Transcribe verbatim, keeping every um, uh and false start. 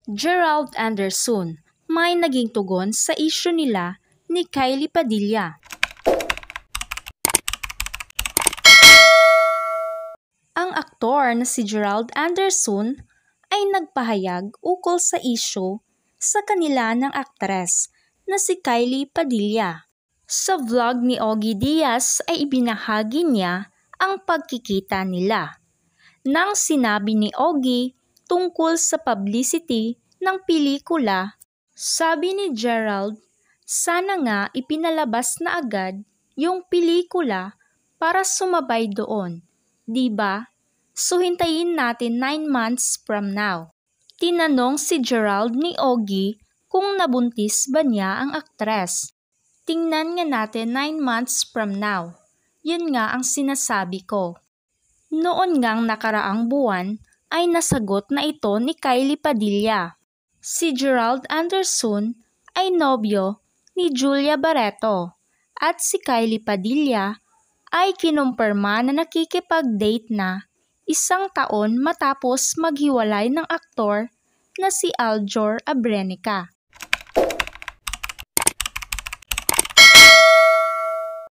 Gerald Anderson, may naging tugon sa isyu nila ni Kylie Padilla. Ang aktor na si Gerald Anderson ay nagpahayag ukol sa isyu sa kanila ng aktres na si Kylie Padilla. Sa vlog ni Ogie Diaz ay ibinahagi niya ang pagkikita nila. Nang sinabi ni Ogie tungkol sa publicity ng pelikula, sabi ni Gerald, sana nga ipinalabas na agad yung pelikula para sumabay doon, di ba? So hintayin natin nine months from now. Tinanong si Gerald ni Ogie kung nabuntis ba niya ang aktres. Tingnan nga natin nine months from now. Yun nga ang sinasabi ko. Noon ngang nakaraang buwan ay nasagot na ito ni Kylie Padilla. Si Gerald Anderson ay nobyo ni Julia Barreto at si Kylie Padilla ay kinumpirma na nakikipag-date na isang taon matapos maghiwalay ng aktor na si Aljor Abrenica.